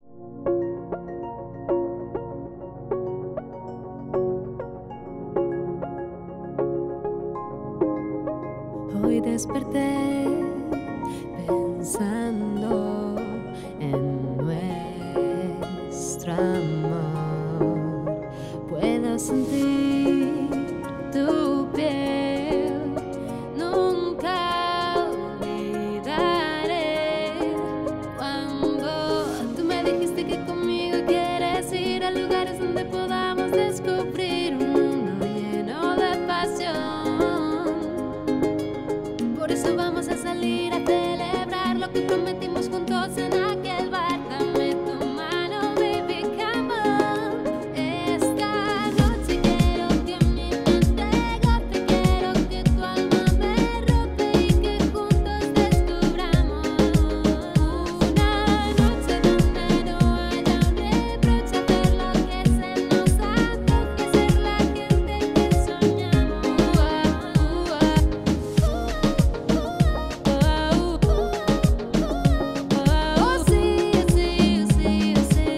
Hoy desperté pensando en nuestro amor. Puedo sentir tu piel, nunca olvidaré cuando tú me dijiste que conmigo quieres ir a lugares donde podamos descubrir un mundo lleno de pasión. Por eso vamos a salir a celebrar lo que prometimos juntos en aquel bar. Dame tu mano, baby, come on. Esta noche quiero que mi mente goce, quiero que tu alma me roce y que juntos descubramos una noche donde no haya un reproche, hacer lo que se nos antoje, ser la gente que soñamos. Oh, sí, sí, sí, sí.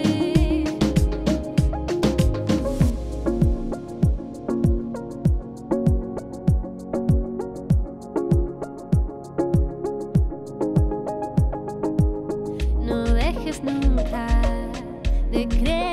No dejes nunca de creer.